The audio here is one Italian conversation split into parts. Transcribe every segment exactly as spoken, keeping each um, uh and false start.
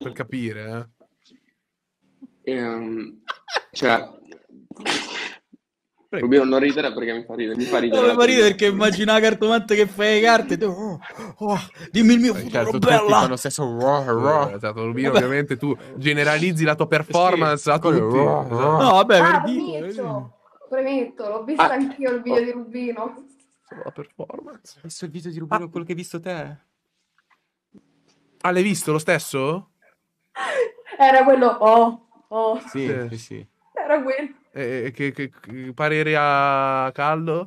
per capire, eh. Ehm, cioè, Prego. Rubino, non ridere perché mi fa ridere. Mi fa ridere. No, mi fa ridere la- perché immagina la cartomante che fai le carte. Tu, oh, oh, dimmi il mio futuro, Certo, tutti bella. fanno stesso raw, raw. Eh, esatto, Rubino, Vabbè. ovviamente tu generalizzi la tua performance a quello- tutti. Esatto. No, vabbè, Ah, per dire. premetto, premetto, l'ho vista Ah. anch'io il video di Rubino. Solo la performance. Hai visto il video di Rubino, Ah. quello che hai visto te? Ah, l'hai visto lo stesso? Era quello, oh, oh, Sì, Sì. sì, sì. era quello. E, e che, che, che parere a caldo?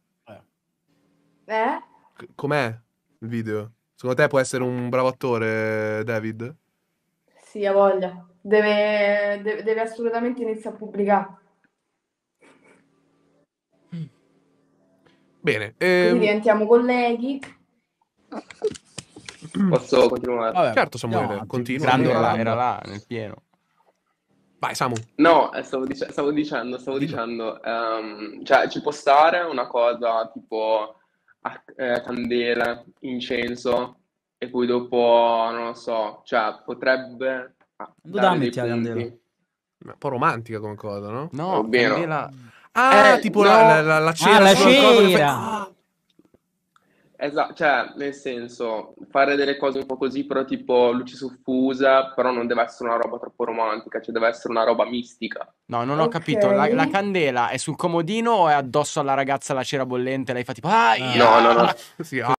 Eh? C- Com'è il video? Secondo te può essere un bravo attore, David? Sì, ha voglia. Deve, deve, deve assolutamente iniziare a pubblicare. Bene. Così ehm, diventiamo colleghi. Posso continuare? Vabbè, Certo, Samuele, andiamo avanti. continua. Grande Era, Orlando. era là, nel pieno. vai, Samu. No, eh, stavo, dice- stavo dicendo, stavo Dillo. dicendo, ehm, cioè ci può stare una cosa tipo a- eh, candele, incenso e poi dopo, non lo so, cioè potrebbe ah, Dove dare la dei metti la punti. candela? Un po' romantica come cosa, no? No, Rubino. candela... Ah, Eh, tipo no. la, la, la, la cera. Ah, la sul coso che fai- cera. Ah, Esatto, cioè nel senso, fare delle cose un po' così, però tipo luce soffusa, però non deve essere una roba troppo romantica, cioè deve essere una roba mistica. No, non ho Ok. capito. La, la candela è sul comodino o è addosso alla ragazza la cera bollente? Lei fa tipo... Ah, Ah. No, no, no. sì, Così.